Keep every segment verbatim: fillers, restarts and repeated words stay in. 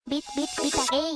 Bit, bit, bita gays.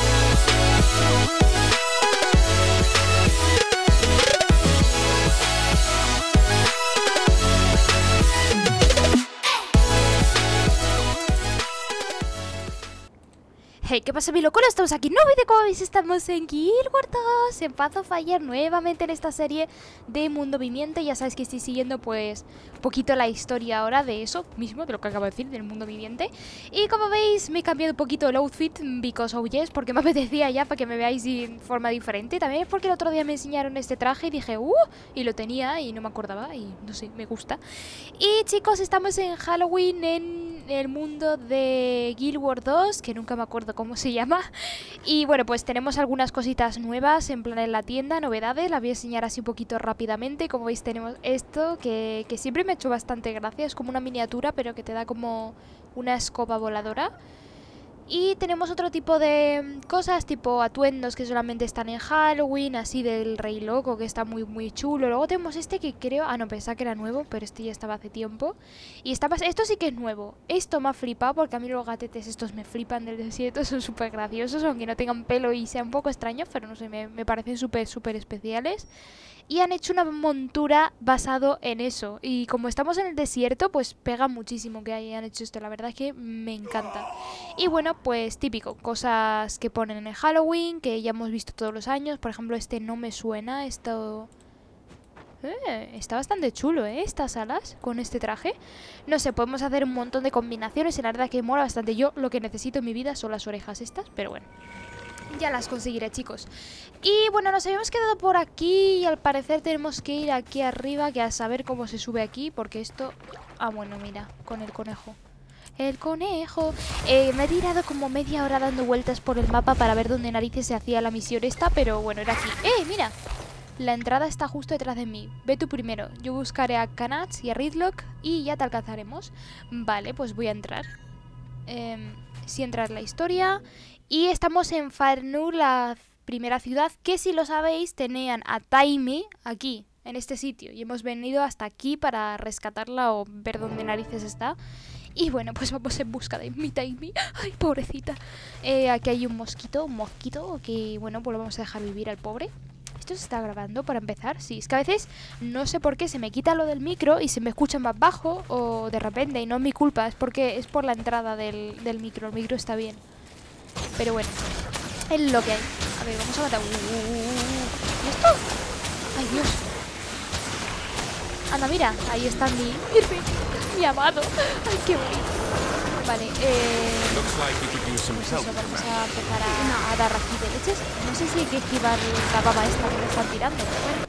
Hey, ¿qué pasa, mi locura? Estamos aquí, no vídeo, como veis, estamos en Guild Wars dos, en Path of Fire, nuevamente en esta serie de Mundo Viviente. Ya sabéis que estoy siguiendo, pues, un poquito la historia ahora de eso mismo, de lo que acabo de decir, del Mundo Viviente. Y como veis, me he cambiado un poquito el outfit, because oh yes, porque me apetecía ya, para que me veáis de forma diferente. También es porque el otro día me enseñaron este traje y dije, uh, y lo tenía y no me acordaba, y no sé, me gusta. Y chicos, estamos en Halloween, en el mundo de Guild Wars dos, que nunca me acuerdo cómo se llama. Y bueno, pues tenemos algunas cositas nuevas en plan en la tienda, novedades. Las voy a enseñar así un poquito rápidamente. Como veis, tenemos esto que, que siempre me ha hecho bastante gracia. Es como una miniatura, pero que te da como una escoba voladora. Y tenemos otro tipo de cosas, tipo atuendos que solamente están en Halloween, así del Rey Loco, que está muy muy chulo. Luego tenemos este que creo... Ah, no, pensaba que era nuevo, pero este ya estaba hace tiempo. Y está pas... esto sí que es nuevo. Esto me ha flipado, porque a mí los gatetes estos me flipan del desierto, son súper graciosos, aunque no tengan pelo y sean un poco extraños, pero no sé, me, me parecen súper súper especiales. Y han hecho una montura basado en eso. Y como estamos en el desierto, pues pega muchísimo que hayan hecho esto. La verdad es que me encanta. Y bueno, pues típico, cosas que ponen en el Halloween, que ya hemos visto todos los años. Por ejemplo, este no me suena, esto... Eh, está bastante chulo, ¿eh? Estas alas con este traje. No sé, podemos hacer un montón de combinaciones y la verdad que mola bastante. Yo lo que necesito en mi vida son las orejas estas, pero bueno. Ya las conseguiré, chicos. Y bueno, nos habíamos quedado por aquí y al parecer tenemos que ir aquí arriba, que a saber cómo se sube aquí, porque esto... Ah, bueno, mira, con el conejo. El conejo. Eh, me he tirado como media hora dando vueltas por el mapa para ver dónde narices se hacía la misión esta, pero bueno, era aquí. ¡Eh, mira! La entrada está justo detrás de mí. Ve tú primero. Yo buscaré a Kanats y a Ridlock y ya te alcanzaremos. Vale, pues voy a entrar. Eh, sí, entrar la historia. Y estamos en Farnur, la primera ciudad, que si lo sabéis, tenían a Taimi aquí, en este sitio. Y hemos venido hasta aquí para rescatarla o ver dónde narices está. Y bueno, pues vamos en busca de mi Taimi. Ay, pobrecita. Eh, aquí hay un mosquito, un mosquito, que bueno, pues lo vamos a dejar vivir al pobre. ¿Esto se está grabando para empezar? Sí, es que a veces no sé por qué se me quita lo del micro y se me escucha más bajo o de repente, y no es mi culpa, es porque es por la entrada del, del micro. El micro está bien. Pero bueno, es lo que hay. A ver, vamos a matar. Uh, uh, uh. ¿Y esto? ¡Ay, Dios! Anda, mira, ahí está mi... mi amado. ¡Ay, qué bonito! Vale, eh... pues eso, vamos a empezar a, a dar aquí de leches. No sé si hay que esquivar la baba esta que me están tirando, pero bueno.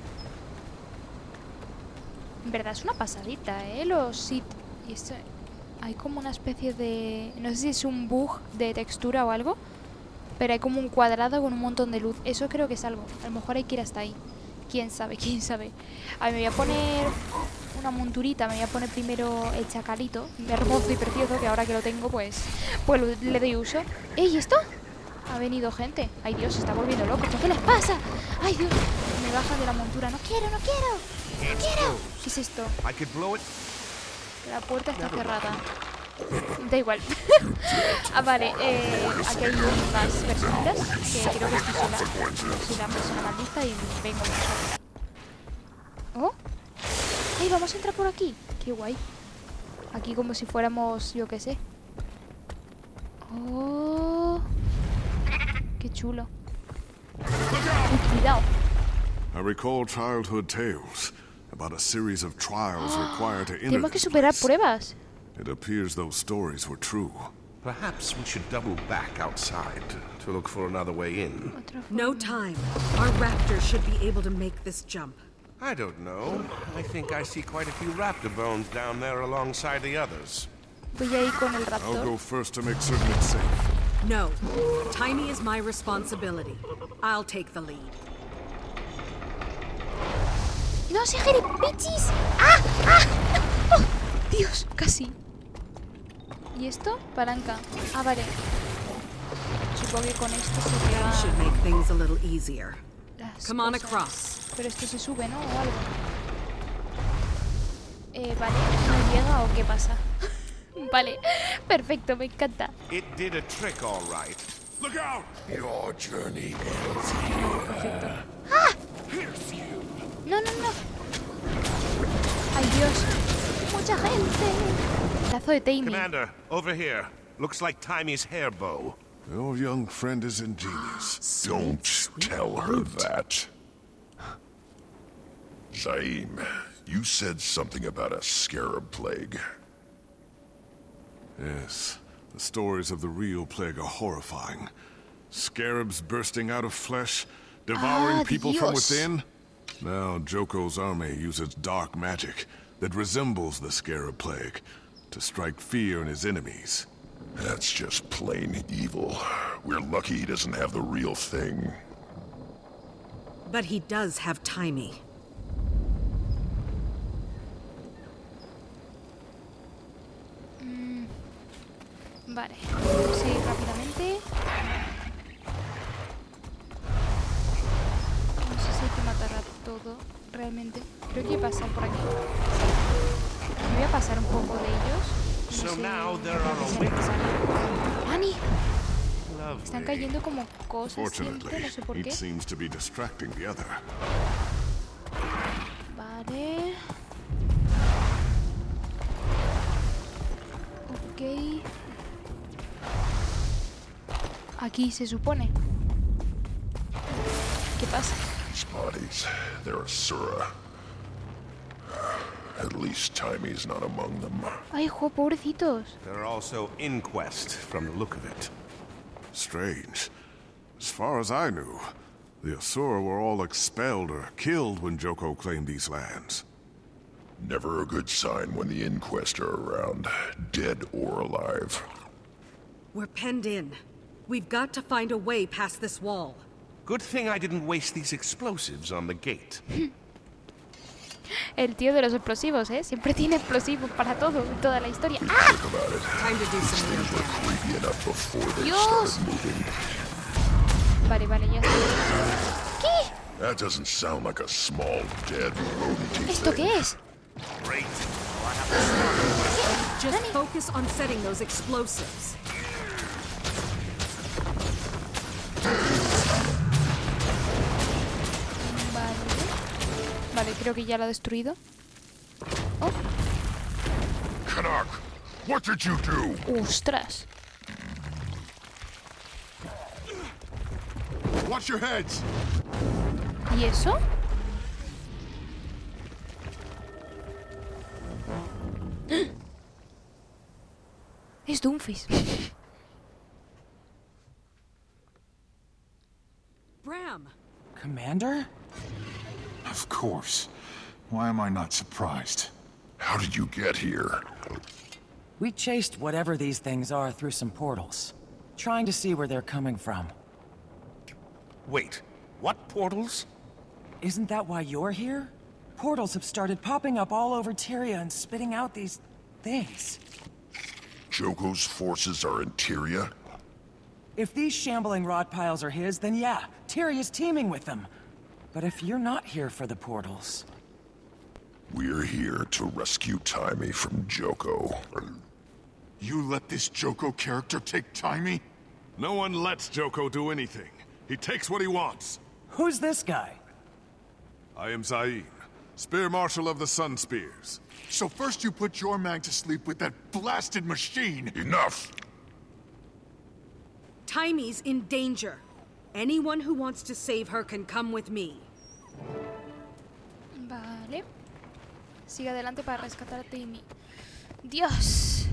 En verdad es una pasadita, ¿eh? Los sit... Y esto... Hay como una especie de... No sé si es un bug de textura o algo, pero hay como un cuadrado con un montón de luz. Eso creo que es algo. A lo mejor hay que ir hasta ahí. Quién sabe, quién sabe. A ver, me voy a poner una monturita. Me voy a poner primero el chacalito, hermoso y precioso, que ahora que lo tengo, pues, pues le doy uso. ¿Eh? ¿Y esto? Ha venido gente. Ay, Dios, se está volviendo loco. ¿Qué les pasa? Ay, Dios. Me bajan de la montura. No quiero, no quiero. No quiero. ¿Qué es esto? La puerta está cerrada. Da igual. Ah, vale. Eh, aquí hay unas personitas que creo que estoy sola. Soy la persona maldita y vengo sola. ¿Oh? ¡Ay, vamos a entrar por aquí! ¡Qué guay! Aquí como si fuéramos, yo qué sé. ¡Oh! ¡Qué chulo! Uy, cuidado. I recall childhood tales about a series of trials required to enter Tenemos que this superar place. pruebas. It appears those stories were true. Perhaps we should double back outside to look for another way in. No time. Our raptors should be able to make this jump. I don't know. I think I see quite a few raptor bones down there alongside the others. Voy a ir con el I'll raptor. go first to make certain it's safe. No. Tiny is my responsibility. I'll take the lead. ¡No se giripichis! ¡Ah! ¡Ah! ¡Oh! ¡Dios! Casi. ¿Y esto? Palanca. Ah, vale. Supongo que con esto That should se make things a little easier. las Come on cosas. across. Pero esto se sube, ¿no? O algo. Eh, vale. ¿No llega o qué pasa? Vale, perfecto, me encanta. It did a trick, all right. Look out! Your journey ends here. Perfecto. Pierce you. No, no, no. Ay, Dios. Mucha gente. Pedazo de Tammy. Commander, over here. Looks like Timey's hair bow. Your young friend is ingenious. Don't tell her that. Zaim, you said something about a scarab plague. Yes, the stories of the real plague are horrifying. Scarabs bursting out of flesh, devouring Ah, people from Dios. within. Now Joko's army uses dark magic that resembles the scarab plague to strike fear in his enemies. That's just plain evil. We're lucky he doesn't have the real thing. But he does have Timey. Vale, vamos a ir rápidamente. No sé si hay que matar a todo, realmente. Creo que hay que pasar por aquí. Me voy a pasar un poco de ellos. No So sé now there are si es a necesario. ¡Ani! Están Lovely. cayendo como cosas siempre, Fortunately, no sé por each qué. seems to be distracting the other. Vale. Ok. Aquí se supone. ¿Qué pasa? These bodies, they're Asura. At least Timey's not among them. Ay, jo, pobrecitos. There are also inquest from the look of it. Strange. As far as I knew, the Asura were all expelled or killed when Joko claimed these lands. Never a good sign when the Inquest are around, dead or alive. We're penned in. We've got to find a way past this wall. Good thing I didn't waste these explosives on the gate. El tío de los explosivos, ¿eh? Siempre tiene explosivos para todo, en toda la historia. ¡Ah! Think about it. Time to do These some real things were damage. creepy enough before they Dios. started moving. Vale, vale, ya está. ¿Qué? That doesn't sound like a small, dead rodent ¿Esto thing. qué es? Great. Well, I have to start. Just Dani. focus on setting those explosives. Vale. Vale, creo que ya lo ha destruido. Oh, Canuck, what did you do? ostras. Watch your heads! ¿Y eso? Es Doomfist. Bram! Commander? Of course. Why am I not surprised? How did you get here? We chased whatever these things are through some portals, trying to see where they're coming from. Wait, what portals? Isn't that why you're here? Portals have started popping up all over Tyria and spitting out these things. Joko's forces are in Tyria? If these shambling rod piles are his, then yeah, Tyria's teaming with them. But if you're not here for the portals... We're here to rescue Timey from Joko. You let this Joko character take Timey? No one lets Joko do anything. He takes what he wants. Who's this guy? I am Zain, Spear Marshal of the Sun Spears. So first you put your man to sleep with that blasted machine. Enough! Timey's in danger. Anyone who wants to save her can come with me. Vale. Sigue adelante para rescatar a Tammy. Dios.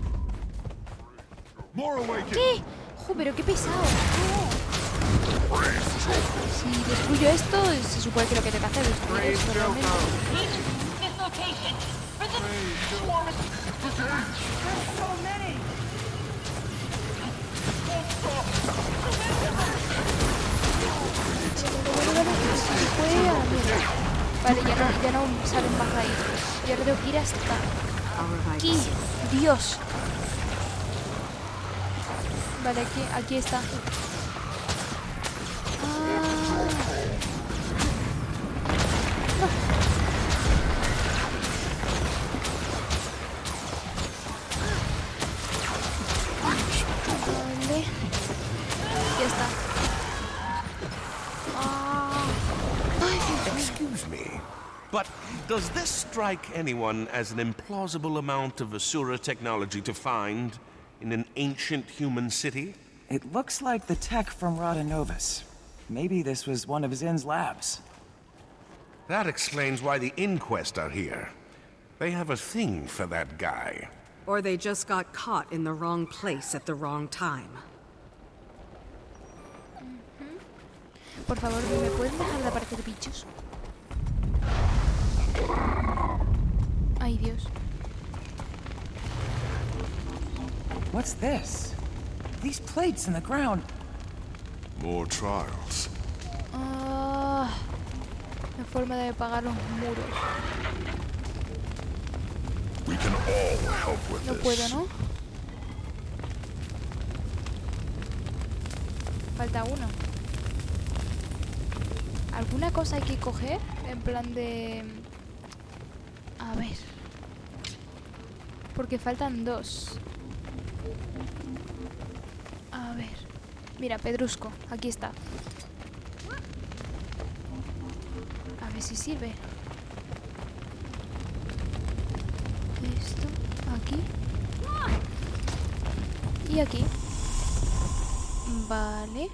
More awakened. ¿Qué? Jo, pero qué pesado. No. Si destruyo esto, se supone que lo que tengo que hacer es destruir esto realmente. Vale, vale, vale, si se puede, a la mierda. Vale, ya no, ya no salen más de ahí. Y ahora tengo que ir hasta aquí. Dios. Vale, aquí, aquí está. But does this strike anyone as an implausible amount of Asura technology to find in an ancient human city? It looks like the tech from Radhanovus. Maybe this was one of Zin's labs. That explains why the Inquest are here. They have a thing for that guy. Or they just got caught in the wrong place at the wrong time. Por favor, ¿me pueden dejar de aparecer bichos? Ay, Dios. What's this? These plates in the ground. More trials. Ah, la forma de apagar los muros. We can all help with No this. puedo, ¿no? Falta uno. ¿Alguna cosa hay que coger? En plan de... A ver. Porque faltan dos. A ver. Mira, Pedrusco. Aquí está. A ver si sirve. Esto. Aquí. Y aquí. Vale.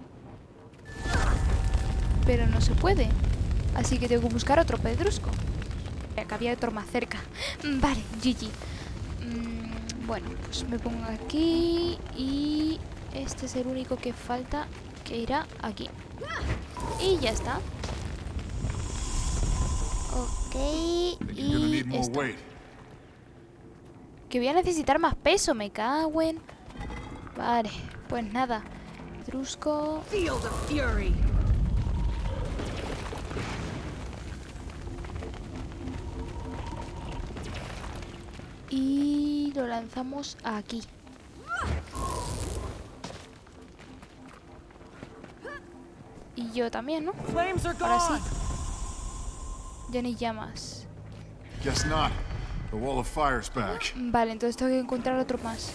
Pero no se puede. Así que tengo que buscar otro Pedrusco. Acá había otro más cerca. Vale, G G. Mm, bueno, pues me pongo aquí. Y este es el único que falta, que irá aquí. Y ya está. Ok. Y esto. Que voy a necesitar más peso, me cago en... Vale, pues nada. Pedrusco. Field of Fury. Y lo lanzamos aquí. Y yo también, ¿no? Flames are Ahora sí. gone. Ya ni llamas. Guess not. The wall of fire's back. Vale, entonces tengo que encontrar otro más.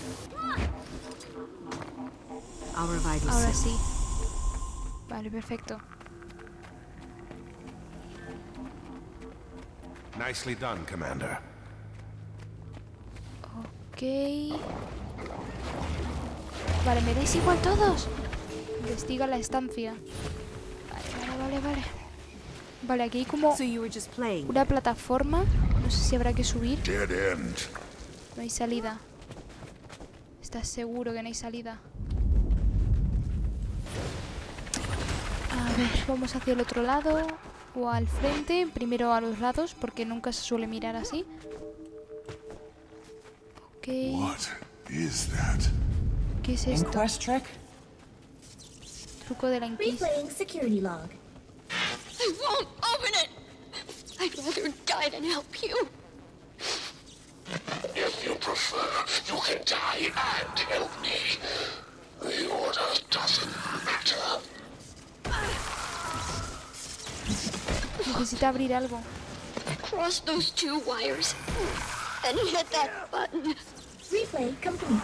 I'll revive you Ahora soon. sí. Vale, perfecto. Nicely done, Commander. Ok. Vale, ¿me dais igual todos? Investiga la estancia. Vale, vale, vale, vale. Vale, aquí hay como So you were just playing. una plataforma. No sé si habrá que subir. Dead end. No hay salida. ¿Estás seguro que no hay salida? A ver, vamos hacia el otro lado. O al frente. Primero a los lados, porque nunca se suele mirar así. Ok. What is that? ¿Qué es esto? Inquest trick? Truco de la Inquisición. Replaying security log. I won't open it! I'd rather die than help you. If you prefer, you can die and help me. The order doesn't matter. Necesita abrir algo. Cross those two wires and hit that button. Replay complete.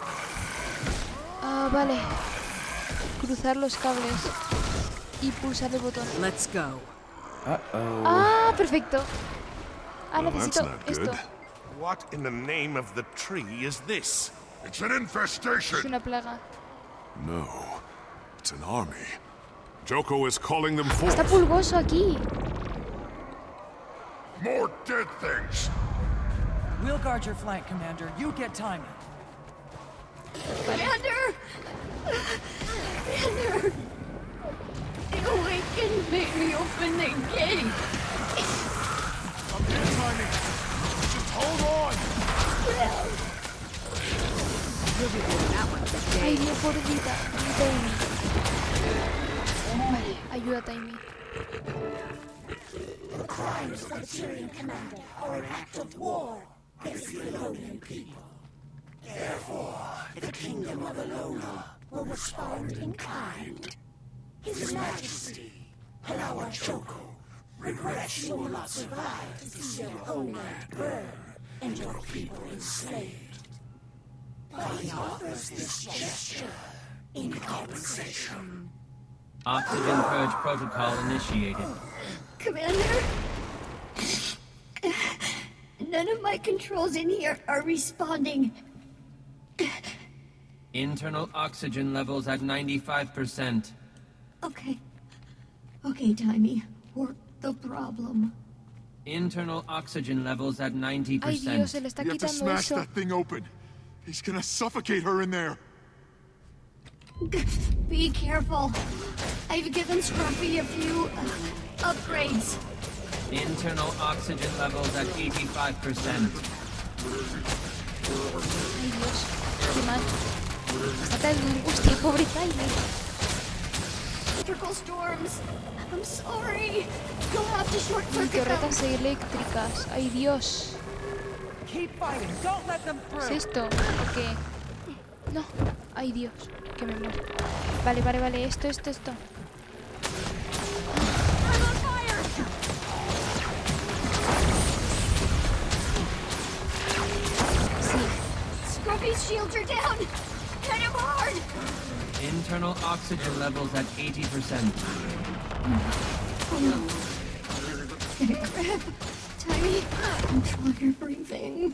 Ah, vale. Cruzar los cables. Y pulsar el botón. Let's go. Uh-oh. Ah, perfecto. Ah, Well, that's necesito not esto. good. What in the name of the tree is this? It's an Es infestation. una plaga. No, it's an army. Joko is calling them Está forth. pulgoso aquí. More dead things. We'll guard your flank, Commander. You get timing. Commander! Commander! The Awakened made me open the gate. I'm dead timing. Just hold on. You'll be doing that one today. Ay, Dios, pobrecita. Taimi. Vale, ayuda, Taimi. The crimes of the Tyrian commander are an act of war against the Elonian people. Therefore, the kingdom of Elona will respond in kind. His Majesty, Halawa Joko, regrets you will not survive to see your homeland burn and your people enslaved. But he offers this gesture in compensation. Oxygen purge protocol initiated. Commander? None of my controls in here are responding. Internal oxygen levels at ninety-five percent. Okay. Okay, Timmy. Work the problem. Internal oxygen levels at ninety Ay, percent. Dios, se le está You have to quitando smash eso. that thing open. He's gonna suffocate her in there. Be careful. I've given Scruffy a few uh, upgrades. Internal oxygen levels at eighty-five percent. Ay, Dios. Qué mal. Está tan angustia, pobre Tiny. Electrical storms. I'm sorry. You'll have to short circuit them. Torretas eléctricas. Ay, Dios. Keep fighting. Don't let them ¿Es through. esto? ¿O qué? No. Ay, Dios. Que me muero. Vale, vale, vale. Esto, esto, esto. I'm on fire. Sí. Scruffy's shields are down. Hit him hard. Internal oxygen levels at eighty percent. Grip. Timmy, control your breathing.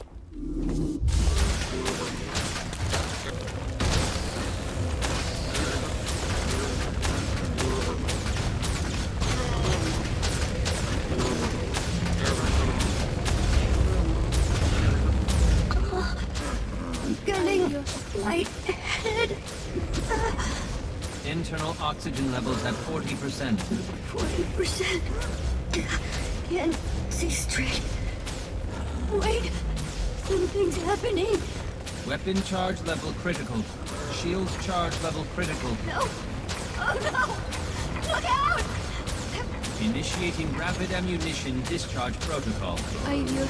I'm getting lightheaded. Internal oxygen levels at forty percent. forty percent. Can't see straight. Wait, something's happening. Weapon charge level critical. Shields charge level critical. No. Oh no. Look out! Initiating rapid ammunition discharge protocol. Ay, Dios.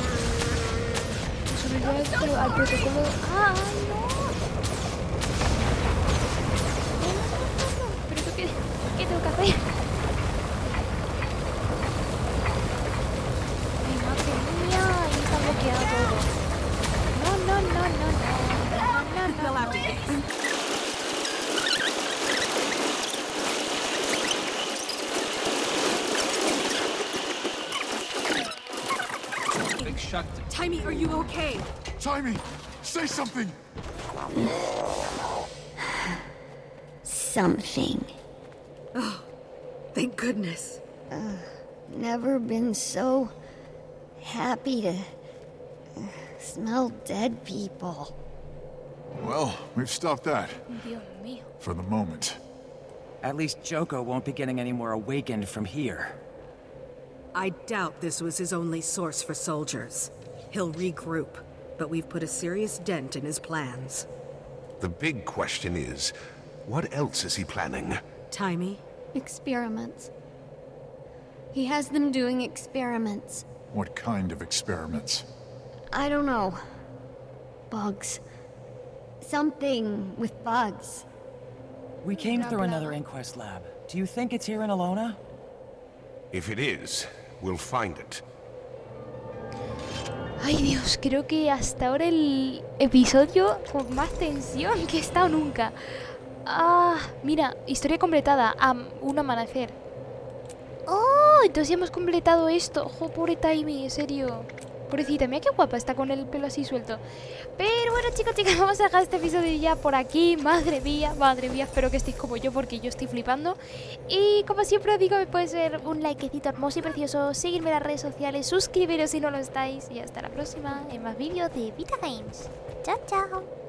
Sobre todo al, pro- al protocolo. ¡Ah, no! ¿Pero esto qué, qué tengo que hacer? Ay, madre mía, ahí está bloqueado todo. No, no, no, no, no. No, no, no, no. Big shut. Timmy, are you okay? Timmy, say something. Something. Thank goodness. Never been so happy to uh, smell dead people. Well, we've stopped that. Dios mío. For the moment. At least Joko won't be getting any more awakened from here. I doubt this was his only source for soldiers. He'll regroup, but we've put a serious dent in his plans. The big question is, what else is he planning? Timmy? Experiments. He has them doing experiments. What kind of experiments? I don't know. Bugs. Something with bugs. We came Blah, through blah. another inquest lab. Do you think it's here in Alona? If it is, we'll find it. Ay, Dios, creo que hasta ahora el episodio con más tensión que he estado nunca. Ah, mira, historia completada. A un amanecer. Oh, entonces ya hemos completado esto. Ojo, pobre Timmy, en serio. Pobrecita, mira qué guapa está con el pelo así suelto. Pero bueno, chicos, chicas, vamos a dejar este episodio ya por aquí. Madre mía, madre mía, espero que estéis como yo porque yo estoy flipando. Y como siempre os digo, me puede ser un likecito hermoso y precioso, seguirme en las redes sociales, suscribiros si no lo estáis. Y hasta la próxima en más vídeos de Vita Games. Chao, chao.